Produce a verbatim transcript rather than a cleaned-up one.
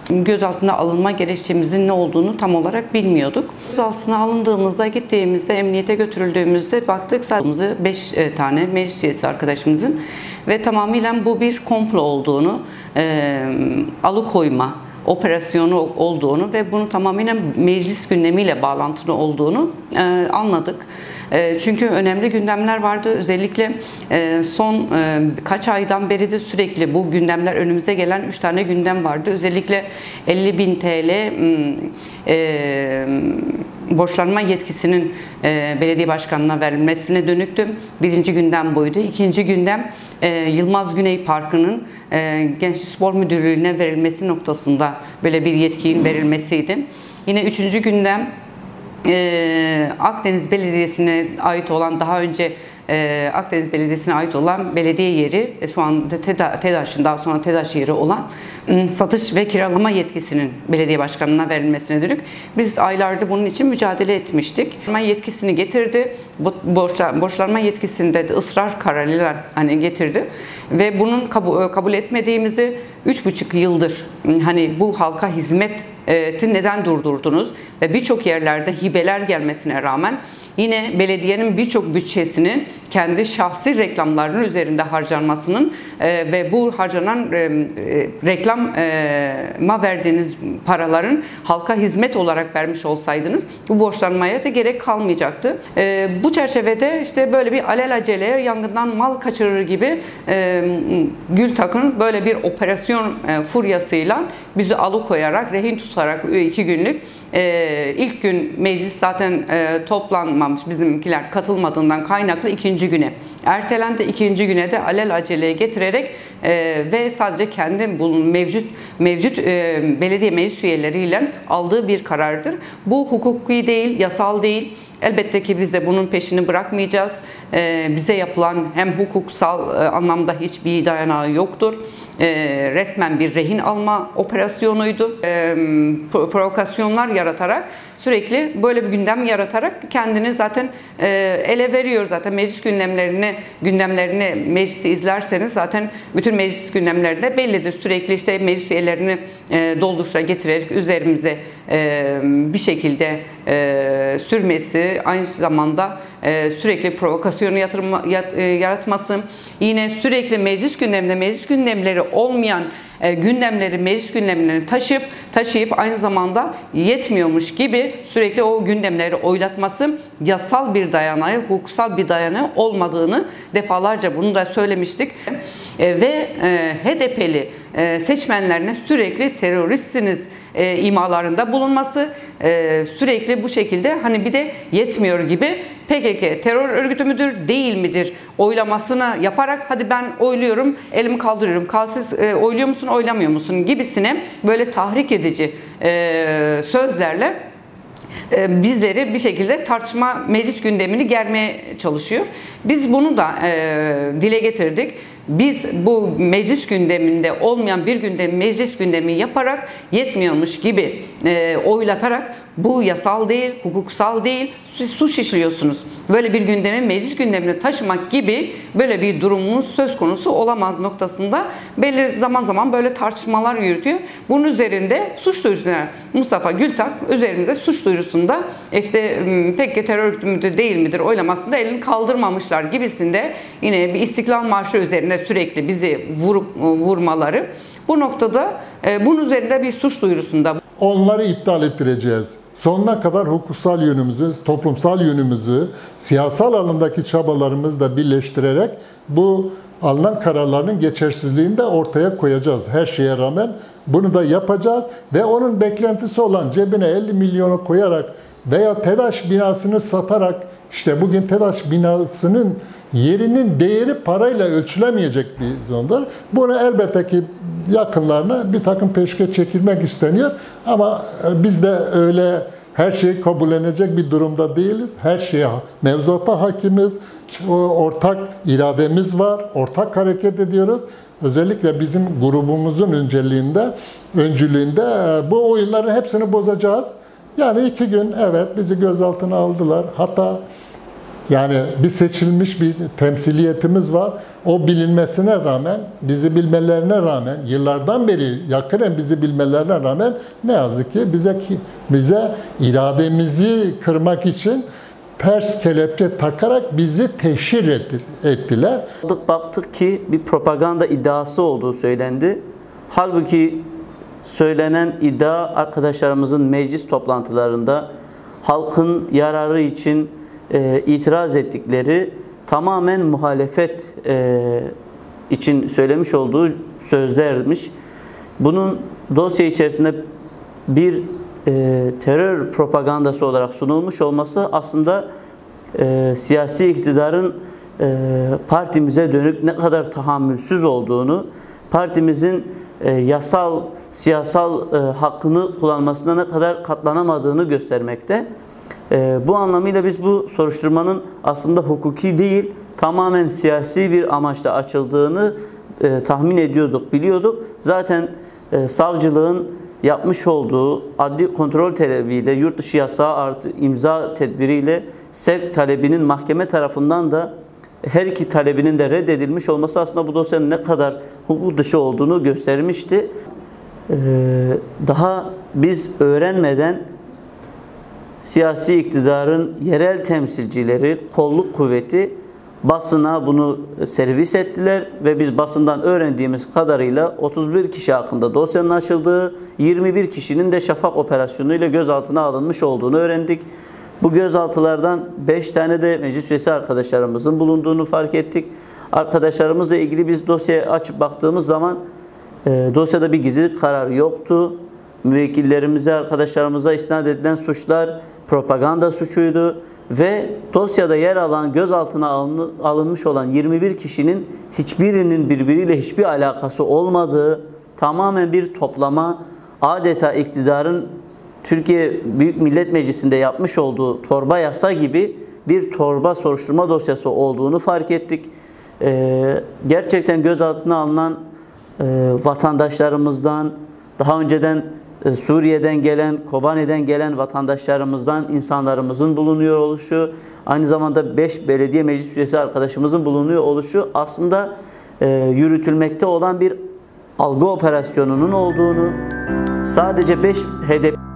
Gözaltına alınma gerekçemizin ne olduğunu tam olarak bilmiyorduk. Gözaltına alındığımızda, gittiğimizde, emniyete götürüldüğümüzde baktık sadece beş tane meclis üyesi arkadaşımızın ve tamamıyla bu bir komplo olduğunu, e, alıkoyma operasyonu olduğunu ve bunu tamamen meclis gündemiyle bağlantılı olduğunu e, anladık. E, çünkü önemli gündemler vardı. Özellikle e, son e, kaç aydan beri de sürekli bu gündemler önümüze gelen üç tane gündem vardı. Özellikle elli bin T L e, borçlanma yetkisinin e, belediye başkanına verilmesine dönüktü. Birinci gündem buydu. İkinci gündem e, Yılmaz Güney Parkı'nın e, Gençlik Spor Müdürlüğü'ne verilmesi noktasında böyle bir yetkinin verilmesiydi. Yine üçüncü gündem e, Akdeniz Belediyesi'ne ait olan daha önce Ee, Akdeniz Belediyesi'ne ait olan belediye yeri, şu anda TEDAŞ'ın daha sonra TEDAŞ yeri olan satış ve kiralama yetkisinin belediye başkanına verilmesine dönük. Biz aylardır bunun için mücadele etmiştik. Yetkisini getirdi. Borçlanma yetkisinde de ısrar kararıyla hani getirdi ve bunun kabul, kabul etmediğimizi üç buçuk yıldır hani bu halka hizmeti neden durdurdunuz ve birçok yerlerde hibeler gelmesine rağmen yine belediyenin birçok bütçesinin kendi şahsi reklamlarının üzerinde harcanmasının e, ve bu harcanan e, e, reklama verdiğiniz paraların halka hizmet olarak vermiş olsaydınız bu borçlanmaya da gerek kalmayacaktı. E, bu çerçevede işte böyle bir alelacele yangından mal kaçırır gibi e, Gültak'ın böyle bir operasyon e, furyasıyla bizi alıkoyarak, rehin tutarak iki günlük e, ilk gün meclis zaten e, toplanmamış, bizimkiler katılmadığından kaynaklı ikinci güne ertelendi. İkinci güne de alelaceleye getirerek e, ve sadece kendi mevcut mevcut e, belediye meclis üyeleriyle aldığı bir karardır. Bu hukuki değil, yasal değil. Elbette ki biz de bunun peşini bırakmayacağız. E, bize yapılan hem hukuksal e, anlamda hiçbir dayanağı yoktur. E, resmen bir rehin alma operasyonuydu. E, provokasyonlar yaratarak sürekli böyle bir gündem yaratarak kendini zaten e, ele veriyor. Zaten meclis gündemlerini gündemlerini meclisi izlerseniz zaten bütün meclis gündemleri de bellidir. Sürekli işte meclis üyelerini e, dolduruşa getirerek üzerimize e, bir şekilde e, sürmesi, aynı zamanda e, sürekli provokasyonu yatırma, yat, e, yaratması, yine sürekli meclis gündeminde meclis gündemleri olmayan e, gündemleri meclis gündemlerini taşıyıp taşıyıp aynı zamanda yetmiyormuş gibi sürekli o gündemleri oylatması yasal bir dayanağı, hukuksal bir dayanağı olmadığını defalarca bunu da söylemiştik. E, ve e, H D P'li e, seçmenlerine sürekli teröristsiniz e, imalarında bulunması, e, sürekli bu şekilde hani bir de yetmiyor gibi P K K terör örgütü müdür değil midir oylamasını yaparak hadi ben oyluyorum, elimi kaldırıyorum, kal siz e, oyluyor musun, oylamıyor musun gibisine böyle tahrik edici e, sözlerle e, bizleri bir şekilde tartışma meclis gündemini germeye çalışıyor. Biz bunu da e, dile getirdik. Biz bu meclis gündeminde olmayan bir gündem meclis gündemi yaparak yetmiyormuş gibi e, oylatarak bu yasal değil, hukuksal değil, siz suç işliyorsunuz. Böyle bir gündemi meclis gündemine taşımak gibi böyle bir durumumuz söz konusu olamaz noktasında belli zaman zaman böyle tartışmalar yürütüyor. Bunun üzerinde suç duyurusuna Mustafa Gültak üzerinde suç duyurusunda işte P K K terör örgütü müdür değil midir oylamasında elini kaldırmamışlar gibisinde yine bir İstiklal Marşı üzerinde sürekli bizi vurup vurmaları bu noktada e, bunun üzerinde bir suç duyurusunda. Onları iptal ettireceğiz. Sonuna kadar hukuksal yönümüzü, toplumsal yönümüzü, siyasal alandaki çabalarımızı da birleştirerek bu alınan kararların geçersizliğini de ortaya koyacağız. Her şeye rağmen bunu da yapacağız ve onun beklentisi olan cebine elli milyonu koyarak veya TEDAŞ binasını satarak, işte bugün TEDAŞ binasının yerinin değeri parayla ölçülemeyecek bir zorundadır. Bunu elbette ki yakınlarına bir takım peşkeş çekilmek isteniyor ama biz de öyle her şeyi kabullenecek bir durumda değiliz. Her şeye mevzuata hakimiz, ortak irademiz var, ortak hareket ediyoruz. Özellikle bizim grubumuzun önceliğinde, öncülüğünde bu oyunların hepsini bozacağız. Yani iki gün evet bizi gözaltına aldılar. Hatta Yani bir seçilmiş bir temsiliyetimiz var. O bilinmesine rağmen, bizi bilmelerine rağmen, yıllardan beri yakinen bizi bilmelerine rağmen ne yazık ki bize bize irademizi kırmak için pers kelepçe takarak bizi teşhir ettiler. Baktık ki bir propaganda iddiası olduğu söylendi. Halbuki söylenen iddia arkadaşlarımızın meclis toplantılarında halkın yararı için e, itiraz ettikleri tamamen muhalefet e, için söylemiş olduğu sözlermiş. Bunun dosya içerisinde bir e, terör propagandası olarak sunulmuş olması aslında e, siyasi iktidarın e, partimize dönük ne kadar tahammülsüz olduğunu, partimizin e, yasal, siyasal e, hakkını kullanmasına ne kadar katlanamadığını göstermekte. E, bu anlamıyla biz bu soruşturmanın aslında hukuki değil, tamamen siyasi bir amaçla açıldığını e, tahmin ediyorduk, biliyorduk. Zaten e, savcılığın yapmış olduğu adli kontrol talebiyle, yurt dışı yasağı artı imza tedbiriyle sevk talebinin mahkeme tarafından da her iki talebinin de reddedilmiş olması aslında bu dosyanın ne kadar hukuk dışı olduğunu göstermişti. Ee, daha biz öğrenmeden siyasi iktidarın yerel temsilcileri, kolluk kuvveti basına bunu servis ettiler ve biz basından öğrendiğimiz kadarıyla otuz bir kişi hakkında dosyanın açıldığı, yirmi bir kişinin de Şafak operasyonuyla gözaltına alınmış olduğunu öğrendik. Bu gözaltılardan beş tane de meclis üyesi arkadaşlarımızın bulunduğunu fark ettik. Arkadaşlarımızla ilgili biz dosyayı açıp baktığımız zaman e, dosyada bir gizli karar yoktu. Müvekkillerimize, arkadaşlarımıza isnat edilen suçlar propaganda suçuydu. Ve dosyada yer alan, gözaltına alınmış olan yirmi bir kişinin hiçbirinin birbiriyle hiçbir alakası olmadığı, tamamen bir toplama, adeta iktidarın Türkiye Büyük Millet Meclisi'nde yapmış olduğu torba yasa gibi bir torba soruşturma dosyası olduğunu fark ettik. Ee, gerçekten gözaltına alınan e, vatandaşlarımızdan, daha önceden e, Suriye'den gelen, Kobani'den gelen vatandaşlarımızdan insanlarımızın bulunuyor oluşu, aynı zamanda beş belediye meclis üyesi arkadaşımızın bulunuyor oluşu aslında e, yürütülmekte olan bir algı operasyonunun olduğunu, sadece beş hedef